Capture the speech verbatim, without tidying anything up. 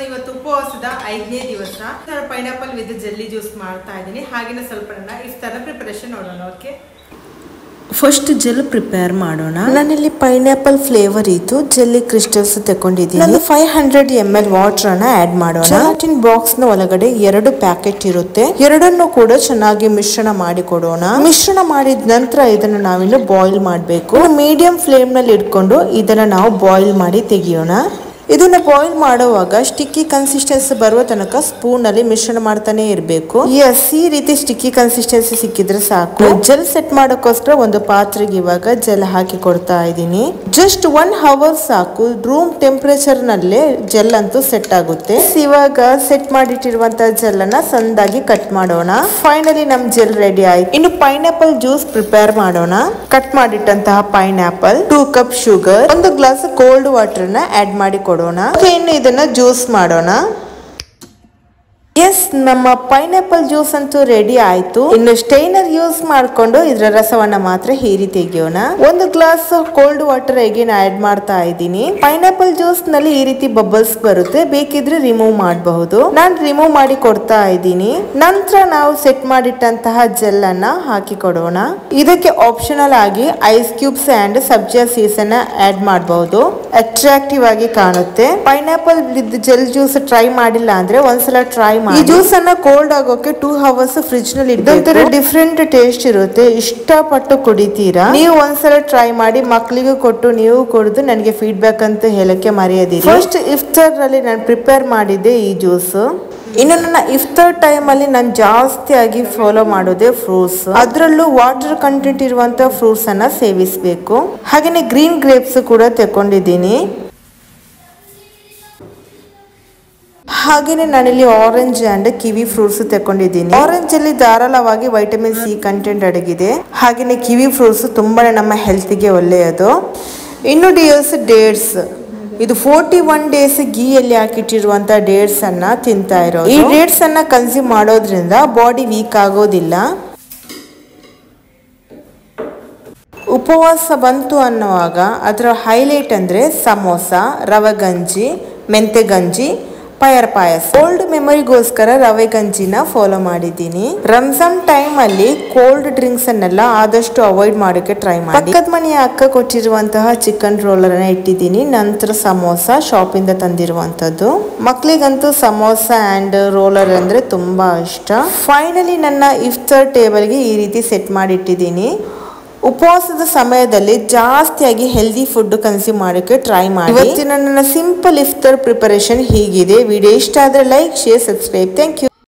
ಇವತ್ತು ಉಪವಾಸದ ಐದನೇ ದಿವಸ ಪೈನಾಪಲ್ ವಿತ್ ಜೆಲ್ಲಿ ಜ್ಯೂಸ್ ಮಾಡ್ತಾ ಇದ್ದೀನಿ. ಹಾಗೇನೆ ಸ್ವಲ್ಪ ಇಫ್ತಾರ್ ಪ್ರಿಪರೇಷನ್ ನೋಡೋಣ. ಓಕೆ, ಫಸ್ಟ್ ಜೆಲ್ ಪ್ರಿಪೇರ್ ಮಾಡೋಣ. ನಾನಿಲ್ಲಿ ಪೈನಾಪಲ್ ಫ್ಲೇವರ್ ಇತ್ತು ಜೆಲ್ಲಿ ಕ್ರಿಸ್ಟಲ್ಸ್ ತಗೊಂಡಿದ್ದೀನಿ. Five hundred M L water ಅನ್ನ ಆಡ್ ಮಾಡೋಣ. ಜೆಲಾಟಿನ್ ಬಾಕ್ಸ್ ನ ಒಳಗಡೆ ಎರಡು ಪ್ಯಾಕೆಟ್ ಇರುತ್ತೆ. ಎರಡನ್ನು ಕೂಡ ಚೆನ್ನಾಗಿ ಮಿಶ್ರಣ ಮಾಡಿ ಕೊಡೋಣ. ಮಿಶ್ರಣ ಮಾಡಿದ ನಂತರ ಇದನ್ನ ನಾವಿನ್ನು ಬಾಯ್ಲ್ ಮಾಡಬೇಕು. ಮೀಡಿಯಂ ಫ್ಲೇಮ್ ನಲ್ಲಿ ಇಟ್ಕೊಂಡು ಇದನ್ನ ನಾವು ಬಾಯ್ಲ್ ಮಾಡಿ ತೆಗಿಯೋಣ. ಇದನ್ನ ಬಾಯ್ಲ್ ಮಾಡುವಾಗ ಸ್ಟಿಕ್ಕಿ ಕನ್ಸಿಸ್ಟೆನ್ಸಿ ಬರುವ ತನಕ ಸ್ಪೂನ್ ಅಲ್ಲಿ ಮಿಶ್ರಣ ಮಾಡ್ತಾನೆ ಇರಬೇಕು. ಎಸ್, ಈ ರೀತಿ ಸ್ಟಿಕ್ಕಿ ಕನ್ಸಿಸ್ಟೆನ್ಸಿ ಸಿಕ್ಕಿದ್ರೆ ಸಾಕು. ಜೆಲ್ ಸೆಟ್ ಮಾಡೋಕ್ಕೋಸ್ಕರ ಒಂದು ಪಾತ್ರೆಗೆ ಇವಾಗ ಜೆಲ್ ಹಾಕಿ ಕೊಡ್ತಾ ಇದ್ದೀನಿ. ಜಸ್ಟ್ ಒನ್ ಅವರ್ ಸಾಕು. ರೂಮ್ ಟೆಂಪರೇಚರ್ ನಲ್ಲೇ ಜೆಲ್ ಅಂತೂ ಸೆಟ್ ಆಗುತ್ತೆ. ಇವಾಗ ಸೆಟ್ ಮಾಡಿಟ್ಟಿರುವಂತಹ ಜೆಲ್ ಅನ್ನ ಸಣ್ಣದಾಗಿ ಕಟ್ ಮಾಡೋಣ. ಫೈನಲಿ ನಮ್ ಜೆಲ್ ರೆಡಿ ಆಯ್ತು. ಇನ್ನು ಪೈನಾಪಲ್ ಜ್ಯೂಸ್ ಪ್ರಿಪೇರ್ ಮಾಡೋಣ. ಕಟ್ ಮಾಡಿಟ್ಟಂತಹ ಪೈನಾಪಲ್, ಟೂ ಕಪ್ ಶುಗರ್, ಒಂದು ಗ್ಲಾಸ್ ಕೋಲ್ಡ್ ವಾಟರ್ ನ ಆಡ್ ಮಾಡಿ ಕೊಡೋಣ. ಇನ್ನು ಇದನ್ನ ಜ್ಯೂಸ್ ಮಾಡೋಣ. ಎಸ್, ನಮ್ಮ ಪೈನಾಪಲ್ ಜ್ಯೂಸ್ ಅಂತೂ ರೆಡಿ ಆಯ್ತು. ಇನ್ನು ಸ್ಟೈನರ್ ಯೂಸ್ ಮಾಡ್ಕೊಂಡು ಇದರ ರಸವನ್ನ ಮಾತ್ರ ಹೀರಿ ತೆಗಿಯೋಣ. ಒಂದು glass cold water again add ಮಾಡ್ತಾ ಇದ್ದೀನಿ. ಪೈನಾಪಲ್ ಜ್ಯೂಸ್ ನಲ್ಲಿ ಈ ರೀತಿ ಬಬಲ್ಸ್ ಬರುತ್ತೆ, ಬೇಕಿದ್ರೆ ರಿಮೂವ್ ಮಾಡಬಹುದು. ನಾನು ರಿಮೂವ್ ಮಾಡಿ ಕೊಡ್ತಾ ಇದ್ದೀನಿ. ನಂತರ ನಾವು ಸೆಟ್ ಮಾಡಿಟ್ಟಂತಹ ಜೆಲ್ ಅನ್ನ ಹಾಕಿ ಕೊಡೋಣ. ಇದಕ್ಕೆ ಆಪ್ಷನಲ್ ಆಗಿ ice cubes and sabja seeds ಅನ್ನ ಆಡ್ ಮಾಡಬಹುದು. ಅಟ್ರಾಕ್ಟಿವ್ ಆಗಿ ಕಾಣುತ್ತೆ. Pineapple with gel juice try ಮಾಡಿಲ್ಲ ಅಂದ್ರೆ ಒಂದ್ಸಲ ಟ್ರೈ ಮಾಡಿ. ಈ ಜ್ಯೂಸ್ ಅನ್ನ ಕೋಲ್ಡ್ ಆಗೋಕೆ ಟೂ ಅವರ್ಸ್ ಫ್ರಿಡ್ಜ್ ನಲ್ಲಿ ಇಡಬೇಕು. ಡಿಫ್ರೆಂಟ್ ಟೇಸ್ಟ್ ಇರುತ್ತೆ. ಇಷ್ಟಪಟ್ಟು ಕುಡಿತೀರಾ. ನೀವು ಒಂದ್ಸಲ ಟ್ರೈ ಮಾಡಿ, ಮಕ್ಕಳಿಗೂ ಕೊಟ್ಟು ನೀವು ಕುಡಿದು ನನಗೆ ಫೀಡ್ಬ್ಯಾಕ್ ಅಂತ ಹೇಳಕ್ಕೆ ಮರೆಯದಿರಿ. ಫಸ್ಟ್ ಇಫ್ತಾರ್ ನಲ್ಲಿ ನಾನು ಪ್ರಿಪೇರ್ ಮಾಡಿದ್ದೆ ಈ ಜ್ಯೂಸ್. ಇನ್ನು ನನ್ನ ಇಫ್ತಾರ್ ಟೈಮ್ ಅಲ್ಲಿ ನಾನು ಜಾಸ್ತಿಯಾಗಿ ಫಾಲೋ ಮಾಡೋದೇ ಫ್ರೂಟ್ಸ್. ಅದರಲ್ಲೂ ವಾಟರ್ ಕಂಟೆಂಟ್ ಇರುವಂತಹ ಫ್ರೂಟ್ಸ್ ಅನ್ನ ಸೇವಿಸಬೇಕು. ಹಾಗೇನೆ ಗ್ರೀನ್ ಗ್ರೇಪ್ಸ್ ಕೂಡ ತಗೊಂಡಿದ್ದೀನಿ. ಹಾಗೇನೆ ನಾನಿಲ್ಲಿ ಆರೆಂಜ್ ಅಂಡ್ ಕಿವಿ ಫ್ರೂಟ್ಸ್ ತಗೊಂಡಿದ್ದೀನಿ. ಆರೆಂಜ್ ಅಲ್ಲಿ ಧಾರಾಳವಾಗಿ ವೈಟಮಿನ್ ಸಿ ಕಂಟೆಂಟ್ ಅಡಗಿದೆ. ಹಾಗೇನೆ ಕಿವಿ ಫ್ರೂಟ್ಸ್ ತುಂಬಾನೇ ನಮ್ಮ ಹೆಲ್ತ್ ಗೆ ಒಳ್ಳೆಯದು. ಇನ್ನು ಡಿಯರ್ಸ್ ಡೇಟ್ಸ್, ಇದು ಫೋರ್ಟಿ ಒನ್ ಡೇಸ್ ಗೀಯಲ್ಲಿ ಹಾಕಿಟ್ಟಿರುವಂತ ಡೇಟ್ಸ್ ಅನ್ನ ತಿಂತಾ ಇರೋದು. ಈ ಡೇಟ್ಸ್ ಅನ್ನ ಕನ್ಸ್ಯೂಮ್ ಮಾಡೋದ್ರಿಂದ ಬಾಡಿ ವೀಕ್ ಆಗೋದಿಲ್ಲ. ಉಪವಾಸ ಬಂತು ಅನ್ನುವಾಗ ಅದರ ಹೈಲೈಟ್ ಅಂದ್ರೆ ಸಮೋಸ, ರವೆ ಗಂಜಿ, ಮೆಂತೆ ಗಂಜಿ, ಪಯರ್ ಪಾಯಸ. ಕೋಲ್ಡ್ ಮೆಮೊರಿಗೋಸ್ಕರ ರವೆ ಗಂಜಿನ ಫಾಲೋ ಮಾಡಿದ್ದೀನಿ. ರಂಜಾನ್ ಟೈಮ್ ಅಲ್ಲಿ ಕೋಲ್ಡ್ ಡ್ರಿಂಕ್ಸ್ ಅನ್ನೆಲ್ಲ ಆದಷ್ಟು ಅವಾಯ್ಡ್ ಮಾಡೋಕೆ ಟ್ರೈ ಮಾಡಿ. ಪಕ್ಕದ ಮನೆಯ ಅಕ್ಕ ಕೊಟ್ಟಿರುವಂತಹ ಚಿಕನ್ ರೋಲರ್ ಅನ್ನ ಇಟ್ಟಿದ್ದೀನಿ. ನಂತರ ಸಮೋಸ ಶಾಪ್ ಇಂದ ತಂದಿರುವಂತದ್ದು. ಮಕ್ಳಿಗಂತೂ ಸಮೋಸ ಅಂಡ್ ರೋಲರ್ ಅಂದ್ರೆ ತುಂಬಾ ಇಷ್ಟ. ಫೈನಲಿ ನನ್ನ ಇಫ್ತಾರ್ ಟೇಬಲ್ಗೆ ಈ ರೀತಿ ಸೆಟ್ ಮಾಡಿ ಇಟ್ಟಿದ್ದೀನಿ. ಉಪವಾಸದ ಸಮಯದಲ್ಲಿ ಜಾಸ್ತಿಯಾಗಿ ಹೆಲ್ದಿ ಫುಡ್ ಕನ್ಸ್ಯೂಮ್ ಮಾಡೋಕೆ ಟ್ರೈ ಮಾಡಿ. ಇವತ್ತಿನ ನನ್ನ ಸಿಂಪಲ್ ಇಫ್ತಾರ್ ಪ್ರಿಪರೇಷನ್ ಹೀಗಿದೆ. ವಿಡಿಯೋ ಇಷ್ಟ ಆದ್ರೆ like, share, subscribe. Thank you.